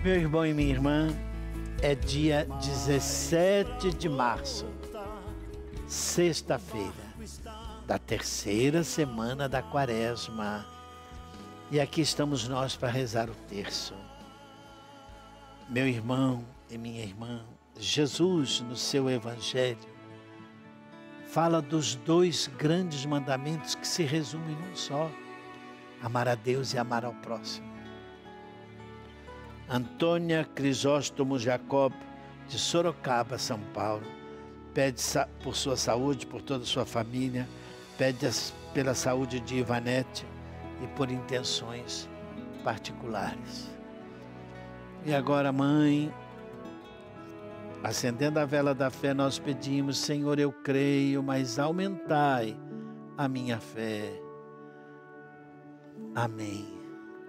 Meu irmão e minha irmã, é dia 17 de março, sexta-feira, da terceira semana da Quaresma. E aqui estamos nós para rezar o terço. Meu irmão e minha irmã, Jesus, no seu Evangelho, fala dos dois grandes mandamentos que se resumem num só: amar a Deus e amar ao próximo. Antônia Crisóstomo Jacob, de Sorocaba, São Paulo, pede por sua saúde, por toda a sua família, pede pela saúde de Ivanete e por intenções particulares. E agora, mãe, acendendo a vela da fé, nós pedimos: Senhor, eu creio, mas aumentai a minha fé. Amém.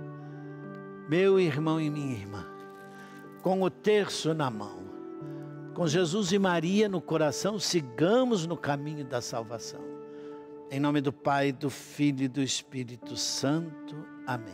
Meu irmão e minha irmã, com o terço na mão, com Jesus e Maria no coração, sigamos no caminho da salvação. Em nome do Pai, do Filho e do Espírito Santo. Amém.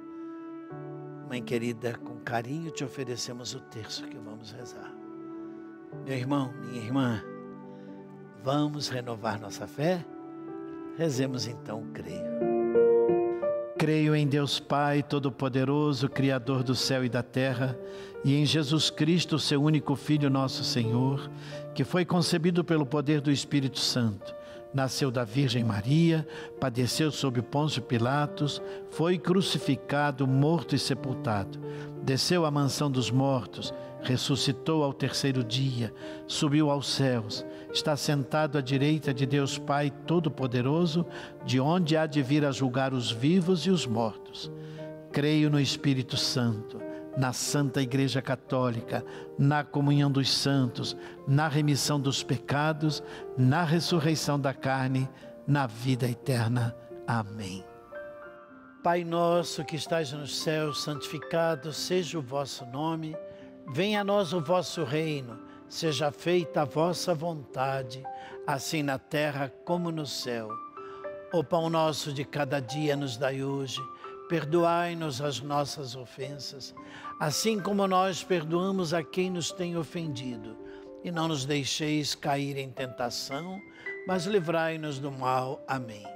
Mãe querida, com carinho te oferecemos o terço que vamos rezar. Meu irmão, minha irmã, vamos renovar nossa fé? Rezemos então o creio. Creio em Deus Pai Todo-Poderoso, Criador do céu e da terra, e em Jesus Cristo, seu único Filho, nosso Senhor, que foi concebido pelo poder do Espírito Santo, nasceu da Virgem Maria, padeceu sob Pôncio Pilatos, foi crucificado, morto e sepultado, desceu à mansão dos mortos, ressuscitou ao terceiro dia, subiu aos céus, está sentado à direita de Deus Pai Todo-Poderoso, de onde há de vir a julgar os vivos e os mortos. Creio no Espírito Santo, na Santa Igreja Católica, na comunhão dos santos, na remissão dos pecados, na ressurreição da carne, na vida eterna. Amém. Pai nosso que estais nos céus, santificado seja o vosso nome. Venha a nós o vosso reino, seja feita a vossa vontade, assim na terra como no céu. O pão nosso de cada dia nos dai hoje, perdoai-nos as nossas ofensas, assim como nós perdoamos a quem nos tem ofendido. E não nos deixeis cair em tentação, mas livrai-nos do mal. Amém.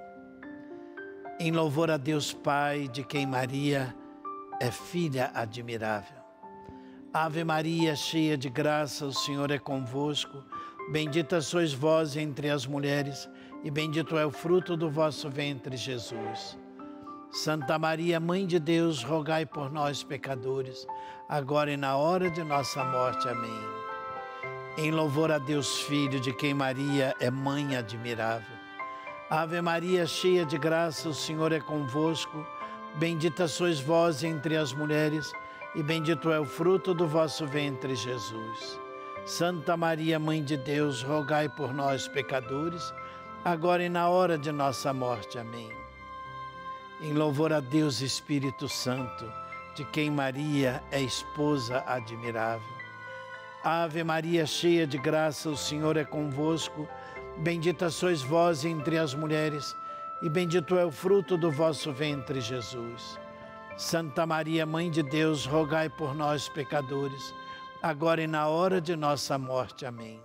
Em louvor a Deus Pai, de quem Maria é filha admirável. Ave Maria, cheia de graça, o Senhor é convosco. Bendita sois vós entre as mulheres, e bendito é o fruto do vosso ventre, Jesus. Santa Maria, Mãe de Deus, rogai por nós, pecadores, agora e na hora de nossa morte. Amém. Em louvor a Deus Filho, de quem Maria é Mãe admirável. Ave Maria, cheia de graça, o Senhor é convosco. Bendita sois vós entre as mulheres, e bendito é o fruto do vosso ventre, Jesus. Santa Maria, Mãe de Deus, rogai por nós, pecadores, agora e na hora de nossa morte. Amém. Em louvor a Deus Espírito Santo, de quem Maria é esposa admirável. Ave Maria, cheia de graça, o Senhor é convosco. Bendita sois vós entre as mulheres, e bendito é o fruto do vosso ventre, Jesus. Santa Maria, Mãe de Deus, rogai por nós, pecadores, agora e na hora de nossa morte. Amém.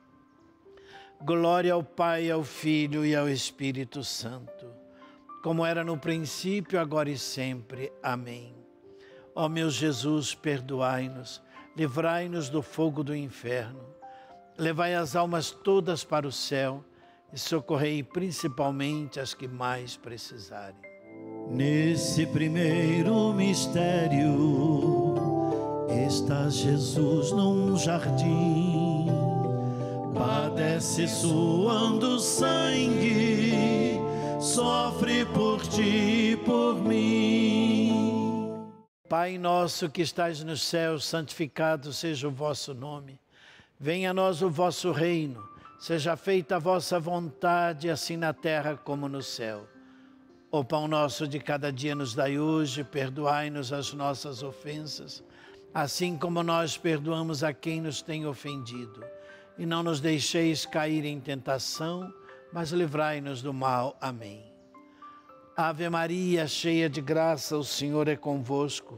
Glória ao Pai, ao Filho e ao Espírito Santo, como era no princípio, agora e sempre. Amém. Ó meu Jesus, perdoai-nos, livrai-nos do fogo do inferno, levai as almas todas para o céu e socorrei principalmente as que mais precisarem. Nesse primeiro mistério, está Jesus num jardim, padece suando sangue, sofre por ti e por mim. Pai nosso que estais nos céus, santificado seja o vosso nome. Venha a nós o vosso reino, seja feita a vossa vontade, assim na terra como no céu. O pão nosso de cada dia nos dai hoje, perdoai-nos as nossas ofensas, assim como nós perdoamos a quem nos tem ofendido. E não nos deixeis cair em tentação, mas livrai-nos do mal. Amém. Ave Maria, cheia de graça, o Senhor é convosco.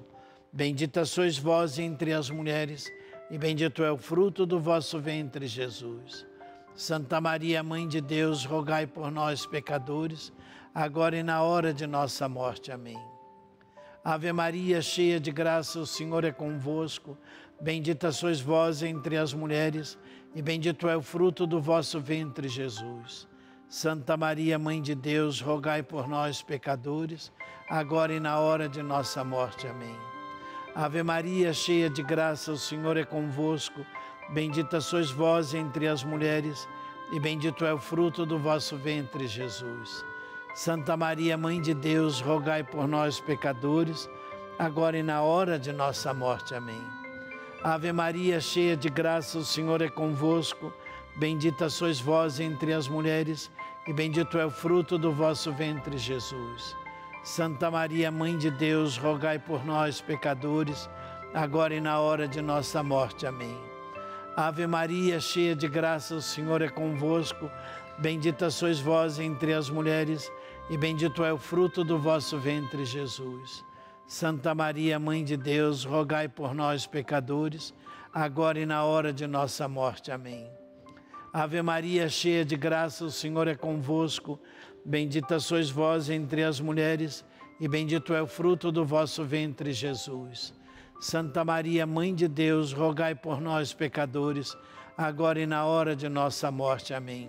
Bendita sois vós entre as mulheres, e bendito é o fruto do vosso ventre, Jesus. Santa Maria, Mãe de Deus, rogai por nós, pecadores, agora e na hora de nossa morte. Amém. Ave Maria, cheia de graça, o Senhor é convosco. Bendita sois vós entre as mulheres, e bendito é o fruto do vosso ventre, Jesus. Santa Maria, Mãe de Deus, rogai por nós, pecadores, agora e na hora de nossa morte. Amém. Ave Maria, cheia de graça, o Senhor é convosco. Bendita sois vós entre as mulheres, e bendito é o fruto do vosso ventre, Jesus. Santa Maria, Mãe de Deus, rogai por nós, pecadores, agora e na hora de nossa morte. Amém. Ave Maria, cheia de graça, o Senhor é convosco. Bendita sois vós entre as mulheres, e bendito é o fruto do vosso ventre, Jesus. Santa Maria, Mãe de Deus, rogai por nós, pecadores, agora e na hora de nossa morte. Amém. Ave Maria, cheia de graça, o Senhor é convosco. Bendita sois vós entre as mulheres, e bendito é o fruto do vosso ventre, Jesus. Santa Maria, Mãe de Deus, rogai por nós, pecadores, agora e na hora de nossa morte. Amém. Ave Maria, cheia de graça, o Senhor é convosco. Bendita sois vós entre as mulheres, e bendito é o fruto do vosso ventre, Jesus. Santa Maria, Mãe de Deus, rogai por nós, pecadores, agora e na hora de nossa morte. Amém.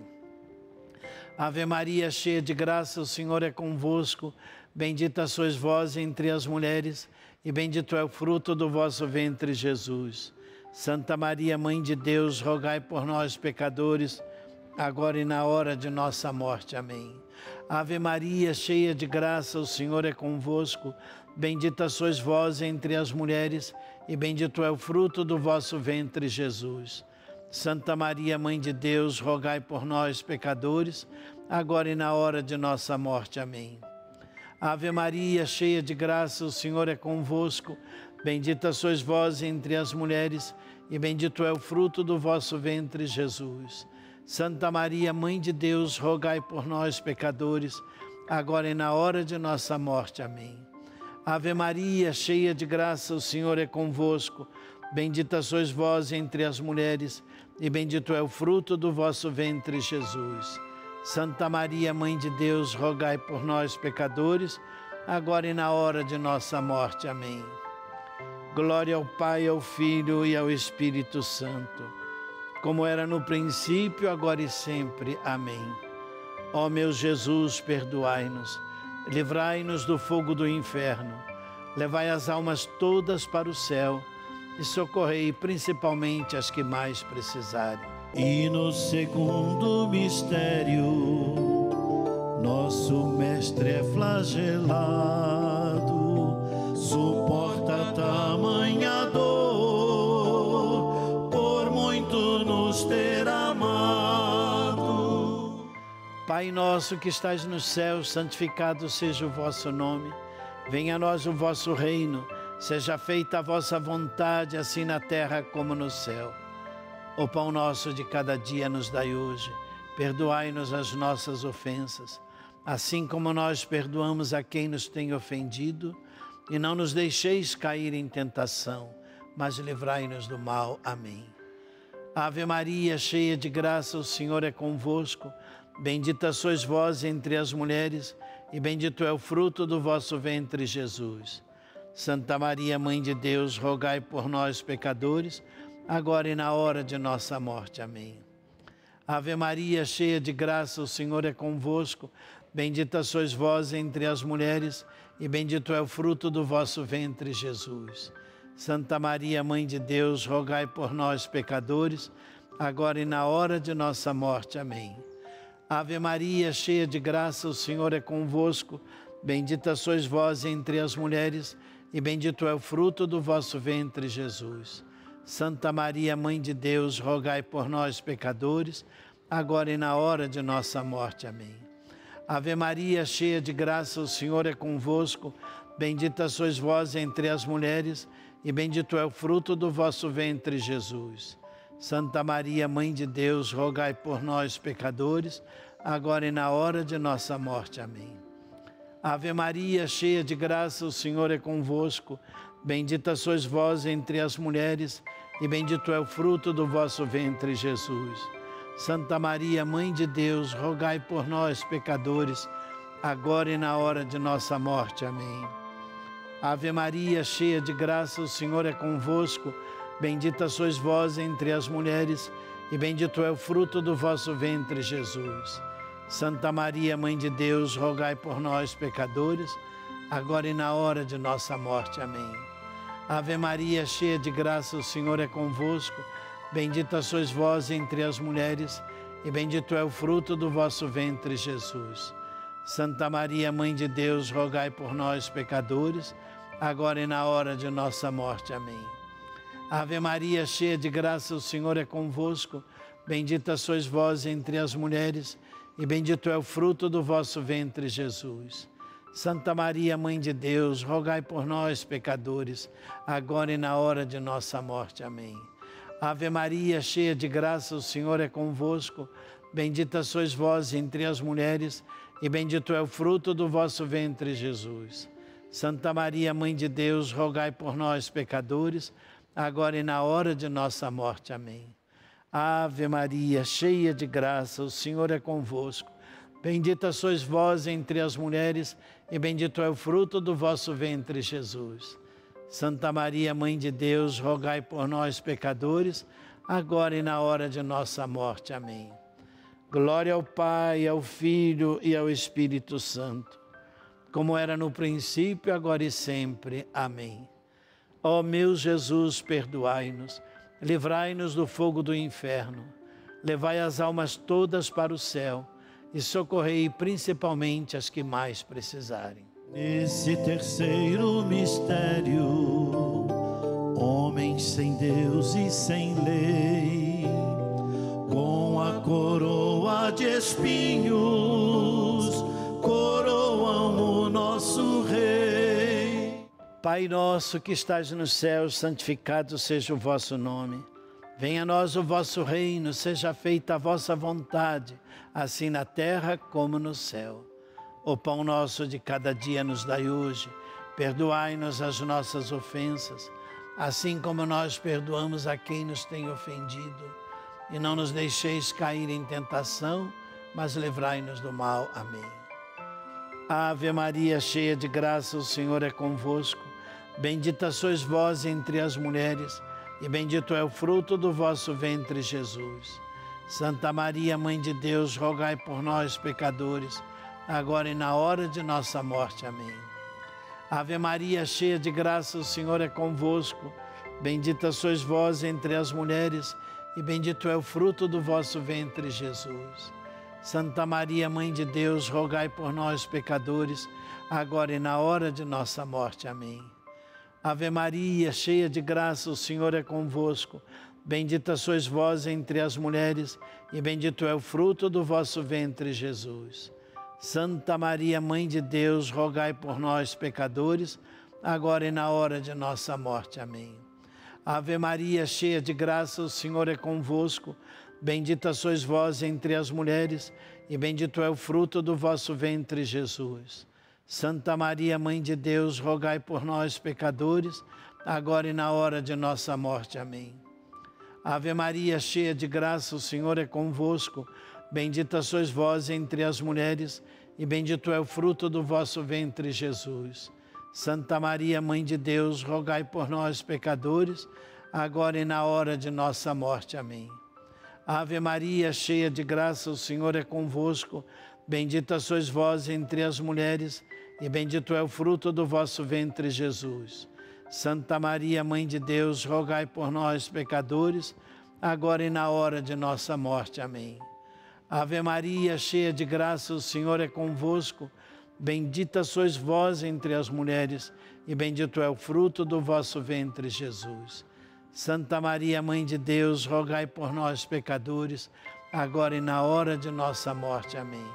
Ave Maria, cheia de graça, o Senhor é convosco. Bendita sois vós entre as mulheres, e bendito é o fruto do vosso ventre, Jesus. Santa Maria, Mãe de Deus, rogai por nós, pecadores, agora e na hora de nossa morte. Amém. Ave Maria, cheia de graça, o Senhor é convosco. Bendita sois vós entre as mulheres, e bendito é o fruto do vosso ventre, Jesus. Santa Maria, Mãe de Deus, rogai por nós, pecadores, agora e na hora de nossa morte. Amém. Ave Maria, cheia de graça, o Senhor é convosco. Bendita sois vós entre as mulheres, e bendito é o fruto do vosso ventre, Jesus. Santa Maria, Mãe de Deus, rogai por nós, pecadores, agora e na hora de nossa morte. Amém. Ave Maria, cheia de graça, o Senhor é convosco. Bendita sois vós entre as mulheres, e bendito é o fruto do vosso ventre, Jesus. Santa Maria, Mãe de Deus, rogai por nós, pecadores, agora e na hora de nossa morte. Amém. Glória ao Pai, ao Filho e ao Espírito Santo, como era no princípio, agora e sempre. Amém. Ó meu Jesus, perdoai-nos, livrai-nos do fogo do inferno, levai as almas todas para o céu e socorrei principalmente as que mais precisarem. E no segundo mistério, nosso Mestre é flagelado, suporta tamanha dor, por muito nos ter amado. Pai nosso que estais nos céus, santificado seja o vosso nome. Venha a nós o vosso reino. Seja feita a vossa vontade, assim na terra como no céu. O pão nosso de cada dia nos dai hoje. Perdoai-nos as nossas ofensas, assim como nós perdoamos a quem nos tem ofendido. E não nos deixeis cair em tentação, mas livrai-nos do mal. Amém. Ave Maria, cheia de graça, o Senhor é convosco. Bendita sois vós entre as mulheres, e bendito é o fruto do vosso ventre, Jesus. Santa Maria, Mãe de Deus, rogai por nós, pecadores, agora e na hora de nossa morte. Amém. Ave Maria, cheia de graça, o Senhor é convosco. Bendita sois vós entre as mulheres, e bendito é o fruto do vosso ventre, Jesus. Santa Maria, Mãe de Deus, rogai por nós, pecadores, agora e na hora de nossa morte. Amém. Ave Maria, cheia de graça, o Senhor é convosco. Bendita sois vós entre as mulheres, e bendito é o fruto do vosso ventre, Jesus. Santa Maria, Mãe de Deus, rogai por nós, pecadores, agora e na hora de nossa morte. Amém. Ave Maria, cheia de graça, o Senhor é convosco. Bendita sois vós entre as mulheres, e bendito é o fruto do vosso ventre, Jesus. Santa Maria, Mãe de Deus, rogai por nós, pecadores, agora e na hora de nossa morte. Amém. Ave Maria, cheia de graça, o Senhor é convosco. Bendita sois vós entre as mulheres, e bendito é o fruto do vosso ventre, Jesus. Santa Maria, Mãe de Deus, rogai por nós, pecadores, agora e na hora de nossa morte. Amém. Ave Maria, cheia de graça, o Senhor é convosco. Bendita sois vós entre as mulheres, e bendito é o fruto do vosso ventre, Jesus. Santa Maria, Mãe de Deus, rogai por nós, pecadores, agora e na hora de nossa morte. Amém. Ave Maria, cheia de graça, o Senhor é convosco. Bendita sois vós entre as mulheres, e bendito é o fruto do vosso ventre, Jesus. Santa Maria, Mãe de Deus, rogai por nós, pecadores, agora e na hora de nossa morte. Amém. Ave Maria, cheia de graça, o Senhor é convosco. Bendita sois vós entre as mulheres, e bendito é o fruto do vosso ventre, Jesus. Santa Maria, Mãe de Deus, rogai por nós, pecadores, agora e na hora de nossa morte. Amém. Ave Maria, cheia de graça, o Senhor é convosco. Bendita sois vós entre as mulheres, e bendito é o fruto do vosso ventre, Jesus. Santa Maria, Mãe de Deus, rogai por nós, pecadores, agora e na hora de nossa morte. Amém. Ave Maria, cheia de graça, o Senhor é convosco. Bendita sois vós entre as mulheres, e bendito é o fruto do vosso ventre, Jesus. Santa Maria, Mãe de Deus, rogai por nós, pecadores, agora e na hora de nossa morte. Amém. Glória ao Pai, ao Filho e ao Espírito Santo, como era no princípio, agora e sempre. Amém. Ó meu Jesus, perdoai-nos, livrai-nos do fogo do inferno, levai as almas todas para o céu, e socorrei principalmente as que mais precisarem. Nesse terceiro mistério, homem sem Deus e sem lei, com a coroa de espinhos, coroam o nosso Rei. Pai nosso que estais nos céus, santificado seja o vosso nome. Venha a nós o vosso reino, seja feita a vossa vontade, assim na terra como no céu. O pão nosso de cada dia nos dai hoje. Perdoai-nos as nossas ofensas, assim como nós perdoamos a quem nos tem ofendido. E não nos deixeis cair em tentação, mas livrai-nos do mal. Amém. Ave Maria, cheia de graça, o Senhor é convosco. Bendita sois vós entre as mulheres, e bendito é o fruto do vosso ventre, Jesus. Santa Maria, Mãe de Deus, rogai por nós, pecadores, agora e na hora de nossa morte. Amém. Ave Maria, cheia de graça, o Senhor é convosco. Bendita sois vós entre as mulheres, e bendito é o fruto do vosso ventre, Jesus. Santa Maria, Mãe de Deus, rogai por nós, pecadores, agora e na hora de nossa morte. Amém. Ave Maria, cheia de graça, o Senhor é convosco. Bendita sois vós entre as mulheres, e bendito é o fruto do vosso ventre, Jesus. Santa Maria, Mãe de Deus, rogai por nós, pecadores, agora e na hora de nossa morte. Amém. Ave Maria, cheia de graça, o Senhor é convosco. Bendita sois vós entre as mulheres, e bendito é o fruto do vosso ventre, Jesus. Santa Maria, Mãe de Deus, rogai por nós, pecadores, agora e na hora de nossa morte. Amém. Ave Maria, cheia de graça, o Senhor é convosco. Bendita sois vós entre as mulheres, e bendito é o fruto do vosso ventre, Jesus. Santa Maria, Mãe de Deus, rogai por nós, pecadores, agora e na hora de nossa morte. Amém. Ave Maria, cheia de graça, o Senhor é convosco. Bendita sois vós entre as mulheres, e bendito é o fruto do vosso ventre, Jesus. Santa Maria, Mãe de Deus, rogai por nós, pecadores, agora e na hora de nossa morte. Amém. Ave Maria, cheia de graça, o Senhor é convosco. Bendita sois vós entre as mulheres, e bendito é o fruto do vosso ventre, Jesus. Santa Maria, Mãe de Deus, rogai por nós, pecadores, agora e na hora de nossa morte. Amém.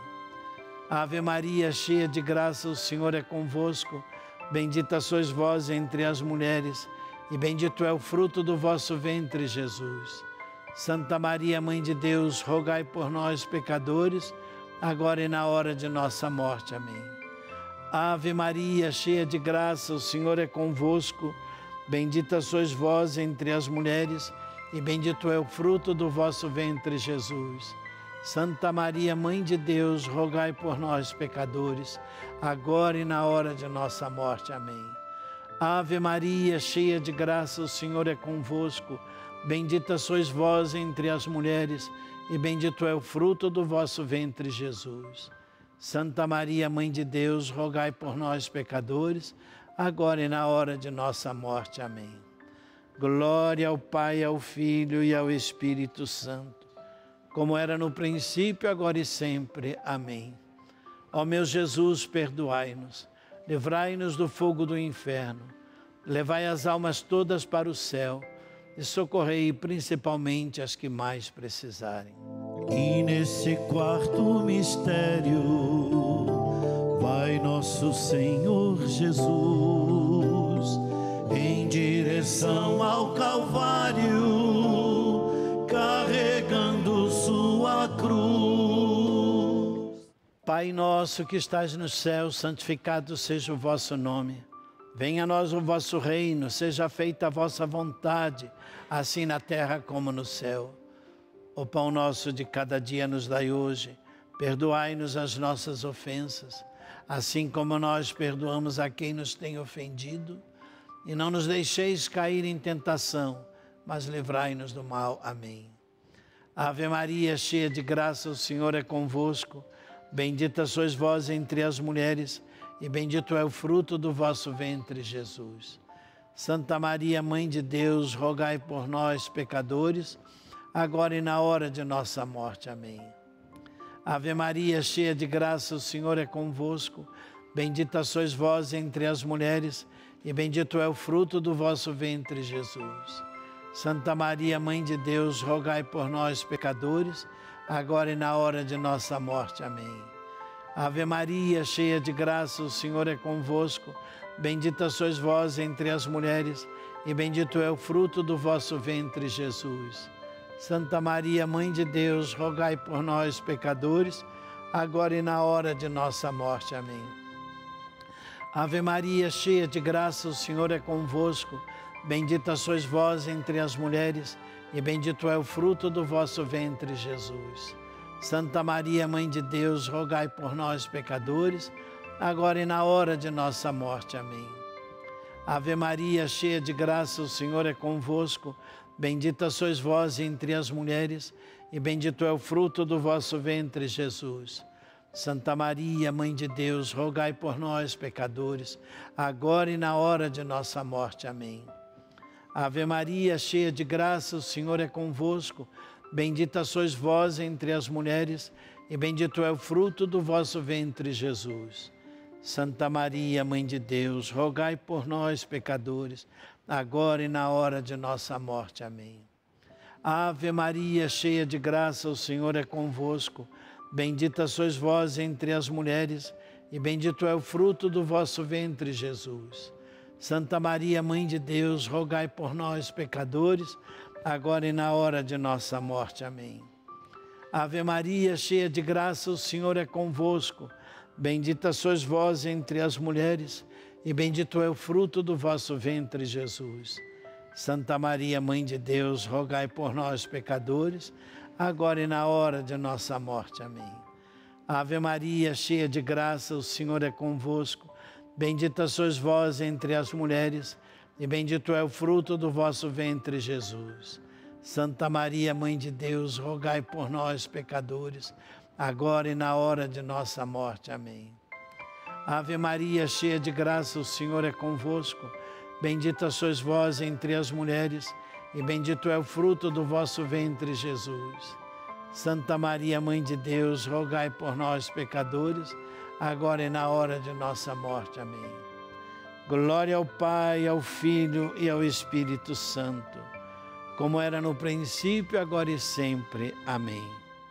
Ave Maria, cheia de graça, o Senhor é convosco. Bendita sois vós entre as mulheres, e bendito é o fruto do vosso ventre, Jesus. Santa Maria, Mãe de Deus, rogai por nós, pecadores, agora e na hora de nossa morte. Amém. Ave Maria, cheia de graça, o Senhor é convosco. Bendita sois vós entre as mulheres, e bendito é o fruto do vosso ventre, Jesus. Santa Maria, Mãe de Deus, rogai por nós, pecadores, agora e na hora de nossa morte. Amém. Ave Maria, cheia de graça, o Senhor é convosco. Bendita sois vós entre as mulheres, e bendito é o fruto do vosso ventre, Jesus. Santa Maria, Mãe de Deus, rogai por nós, pecadores, agora e na hora de nossa morte. Amém. Glória ao Pai, ao Filho e ao Espírito Santo, como era no princípio, agora e sempre. Amém. Ó meu Jesus, perdoai-nos, livrai-nos do fogo do inferno, levai as almas todas para o céu e socorrei principalmente as que mais precisarem. E nesse quarto mistério, vai nosso Senhor Jesus em direção ao Calvário, carregando sua cruz. Pai nosso que estás no céu, santificado seja o vosso nome. Venha a nós o vosso reino, seja feita a vossa vontade, assim na terra como no céu. O pão nosso de cada dia nos dai hoje. Perdoai-nos as nossas ofensas, assim como nós perdoamos a quem nos tem ofendido. E não nos deixeis cair em tentação, mas livrai-nos do mal. Amém. Ave Maria, cheia de graça, o Senhor é convosco. Bendita sois vós entre as mulheres, e bendito é o fruto do vosso ventre, Jesus. Santa Maria, Mãe de Deus, rogai por nós, pecadores, agora e na hora de nossa morte. Amém. Ave Maria, cheia de graça, o Senhor é convosco. Bendita sois vós entre as mulheres, e bendito é o fruto do vosso ventre, Jesus. Santa Maria, Mãe de Deus, rogai por nós, pecadores, agora e na hora de nossa morte. Amém. Ave Maria, cheia de graça, o Senhor é convosco. Bendita sois vós entre as mulheres, e bendito é o fruto do vosso ventre, Jesus. Santa Maria, Mãe de Deus, rogai por nós, pecadores, agora e na hora de nossa morte. Amém. Ave Maria, cheia de graça, o Senhor é convosco. Bendita sois vós entre as mulheres, e bendito é o fruto do vosso ventre, Jesus. Santa Maria, Mãe de Deus, rogai por nós, pecadores, agora e na hora de nossa morte. Amém. Ave Maria, cheia de graça, o Senhor é convosco. Bendita sois vós entre as mulheres, e bendito é o fruto do vosso ventre, Jesus. Santa Maria, Mãe de Deus, rogai por nós, pecadores, agora e na hora de nossa morte. Amém. Ave Maria, cheia de graça, o Senhor é convosco. Bendita sois vós entre as mulheres, e bendito é o fruto do vosso ventre, Jesus. Santa Maria, Mãe de Deus, rogai por nós, pecadores, agora e na hora de nossa morte. Amém. Ave Maria, cheia de graça, o Senhor é convosco. Bendita sois vós entre as mulheres, e bendito é o fruto do vosso ventre, Jesus. Santa Maria, Mãe de Deus, rogai por nós, pecadores, agora e na hora de nossa morte. Amém. Ave Maria, cheia de graça, o Senhor é convosco. Bendita sois vós entre as mulheres, e bendito é o fruto do vosso ventre, Jesus. Santa Maria, Mãe de Deus, rogai por nós, pecadores, agora e na hora de nossa morte. Amém. Ave Maria, cheia de graça, o Senhor é convosco. Bendita sois vós entre as mulheres, e bendito é o fruto do vosso ventre, Jesus. Santa Maria, Mãe de Deus, rogai por nós, pecadores, agora e na hora de nossa morte. Amém. Ave Maria, cheia de graça, o Senhor é convosco. Bendita sois vós entre as mulheres, e bendito é o fruto do vosso ventre, Jesus. Santa Maria, Mãe de Deus, rogai por nós, pecadores, agora e na hora de nossa morte. Amém. Glória ao Pai, ao Filho e ao Espírito Santo, como era no princípio, agora e sempre. Amém.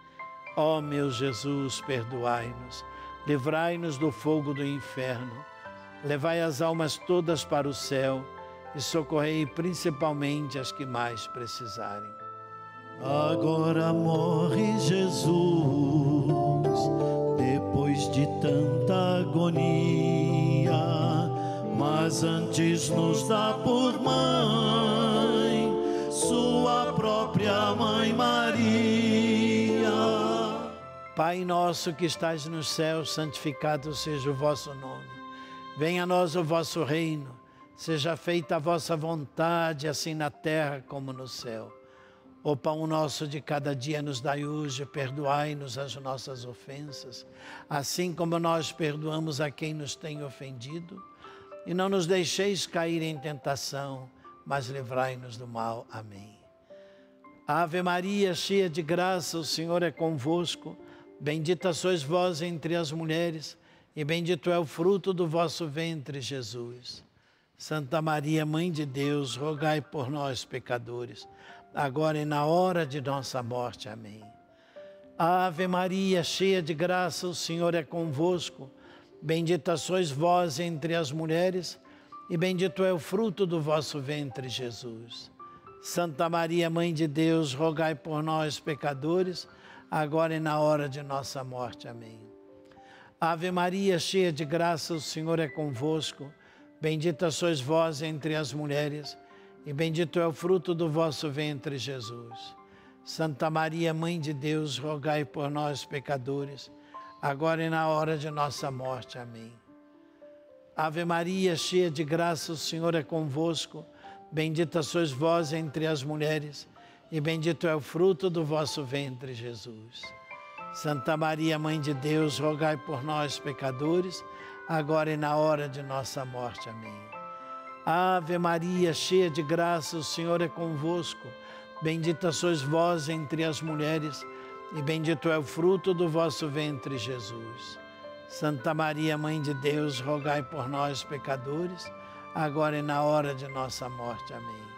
Ó meu Jesus, perdoai-nos, livrai-nos do fogo do inferno, levai as almas todas para o céu e socorrei principalmente as que mais precisarem. Agora morre Jesus, depois de tanta agonia, mas antes nos dá por mãe sua própria mãe Maria. Pai nosso que estais nos céus, santificado seja o vosso nome. Venha a nós o vosso reino, seja feita a vossa vontade, assim na terra como no céu. O pão nosso de cada dia nos dai hoje, perdoai-nos as nossas ofensas, assim como nós perdoamos a quem nos tem ofendido. E não nos deixeis cair em tentação, mas livrai-nos do mal. Amém. Ave Maria, cheia de graça, o Senhor é convosco. Bendita sois vós entre as mulheres, e bendito é o fruto do vosso ventre, Jesus. Santa Maria, Mãe de Deus, rogai por nós, pecadores, agora e na hora de nossa morte. Amém. Ave Maria, cheia de graça, o Senhor é convosco. Bendita sois vós entre as mulheres, e bendito é o fruto do vosso ventre, Jesus. Santa Maria, Mãe de Deus, rogai por nós, pecadores, agora e na hora de nossa morte. Amém. Ave Maria, cheia de graça, o Senhor é convosco. Bendita sois vós entre as mulheres, e bendito é o fruto do vosso ventre, Jesus. Santa Maria, Mãe de Deus, rogai por nós, pecadores, agora e na hora de nossa morte. Amém. Ave Maria, cheia de graça, o Senhor é convosco. Bendita sois vós entre as mulheres, e bendito é o fruto do vosso ventre, Jesus. Santa Maria, Mãe de Deus, rogai por nós, pecadores, agora e na hora de nossa morte. Amém. Ave Maria, cheia de graça, o Senhor é convosco. Bendita sois vós entre as mulheres, e bendito é o fruto do vosso ventre, Jesus. Santa Maria, Mãe de Deus, rogai por nós, pecadores, agora e na hora de nossa morte. Amém.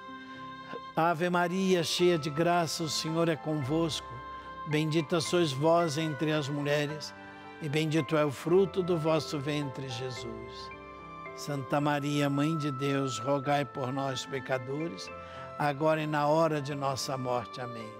Ave Maria, cheia de graça, o Senhor é convosco. Bendita sois vós entre as mulheres, e bendito é o fruto do vosso ventre, Jesus. Santa Maria, Mãe de Deus, rogai por nós, pecadores, agora e na hora de nossa morte. Amém.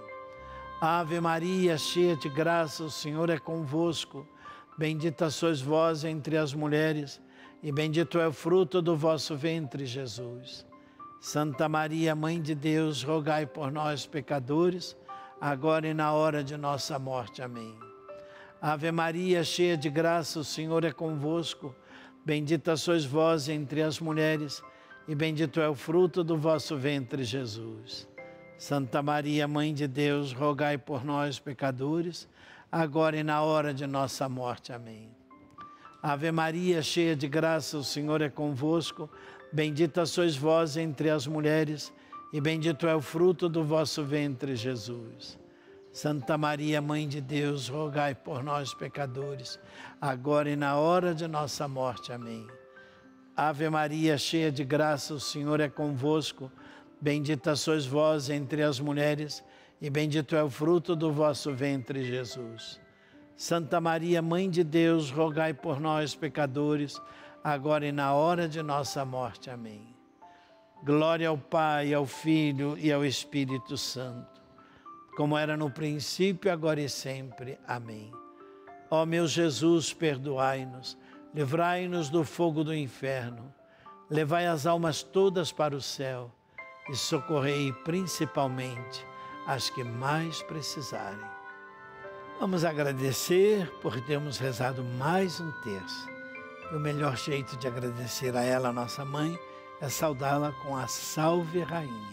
Ave Maria, cheia de graça, o Senhor é convosco. Bendita sois vós entre as mulheres, e bendito é o fruto do vosso ventre, Jesus. Santa Maria, Mãe de Deus, rogai por nós, pecadores, agora e na hora de nossa morte. Amém. Ave Maria, cheia de graça, o Senhor é convosco. Bendita sois vós entre as mulheres, e bendito é o fruto do vosso ventre, Jesus. Santa Maria, Mãe de Deus, rogai por nós, pecadores, agora e na hora de nossa morte. Amém. Ave Maria, cheia de graça, o Senhor é convosco. Bendita sois vós entre as mulheres, e bendito é o fruto do vosso ventre, Jesus. Santa Maria, Mãe de Deus, rogai por nós, pecadores, agora e na hora de nossa morte. Amém. Ave Maria, cheia de graça, o Senhor é convosco. Bendita sois vós entre as mulheres, e bendito é o fruto do vosso ventre, Jesus. Santa Maria, Mãe de Deus, rogai por nós, pecadores, agora e na hora de nossa morte. Amém. Glória ao Pai, ao Filho e ao Espírito Santo, como era no princípio, agora e sempre. Amém. Ó meu Jesus, perdoai-nos, livrai-nos do fogo do inferno, levai as almas todas para o céu e socorrei principalmente as que mais precisarem. Vamos agradecer por termos rezado mais um terço. E o melhor jeito de agradecer a ela, nossa mãe, é saudá-la com a Salve Rainha.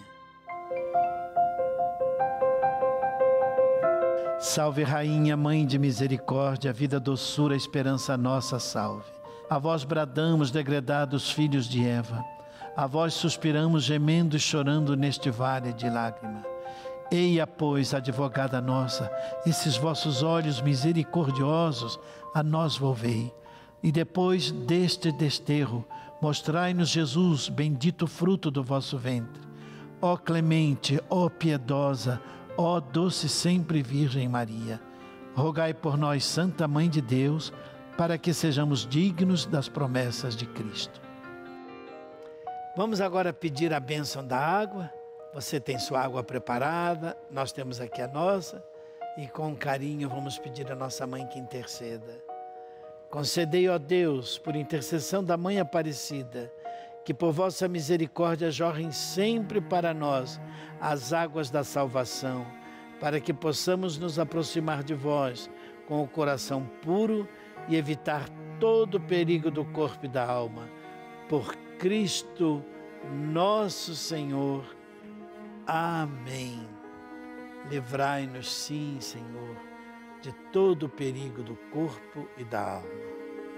Salve Rainha, Mãe de misericórdia, vida, doçura, esperança nossa, salve. A vós bradamos, degredados filhos de Eva. A vós suspiramos, gemendo e chorando neste vale de lágrima. Eia, pois, advogada nossa, esses vossos olhos misericordiosos a nós volvei. E depois deste desterro, mostrai-nos Jesus, bendito fruto do vosso ventre. Ó clemente, ó piedosa, ó doce sempre Virgem Maria, rogai por nós, Santa Mãe de Deus, para que sejamos dignos das promessas de Cristo. Vamos agora pedir a bênção da água. Você tem sua água preparada, nós temos aqui a nossa, e com carinho vamos pedir a nossa mãe que interceda. Concedei, ó Deus, por intercessão da Mãe Aparecida, que por vossa misericórdia jorrem sempre para nós as águas da salvação, para que possamos nos aproximar de vós com o coração puro e evitar todo perigo do corpo e da alma. Por Cristo nosso Senhor. Amém. Livrai-nos, sim, Senhor, de todo o perigo do corpo e da alma.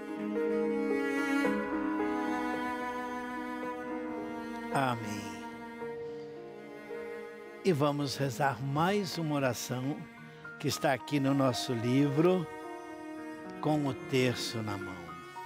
Amém. E vamos rezar mais uma oração que está aqui no nosso livro, com o terço na mão.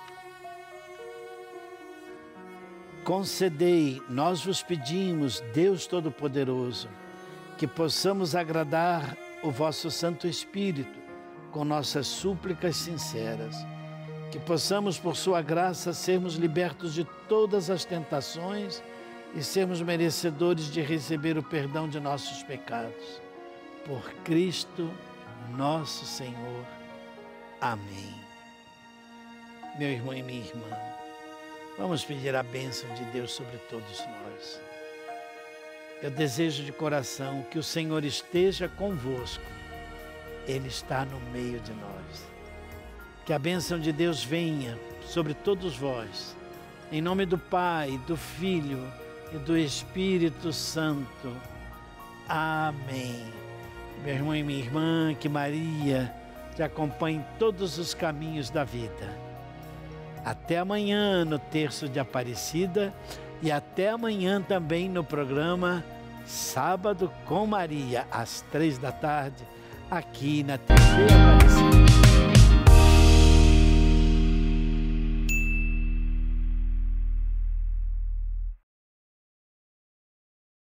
Concedei, nós vos pedimos, Deus Todo-Poderoso, que possamos agradar o vosso Santo Espírito com nossas súplicas sinceras, que possamos, por sua graça, sermos libertos de todas as tentações e sermos merecedores de receber o perdão de nossos pecados. Por Cristo nosso Senhor. Amém. Meu irmão e minha irmã, vamos pedir a bênção de Deus sobre todos nós. Eu desejo de coração que o Senhor esteja convosco. Ele está no meio de nós. Que a bênção de Deus venha sobre todos vós. Em nome do Pai, do Filho e do Espírito Santo. Amém. Meu irmão e minha irmã, que Maria te acompanhe em todos os caminhos da vida. Até amanhã no Terço de Aparecida e até amanhã também no programa Sábado com Maria, às 3 da tarde, aqui na TV Aparecida.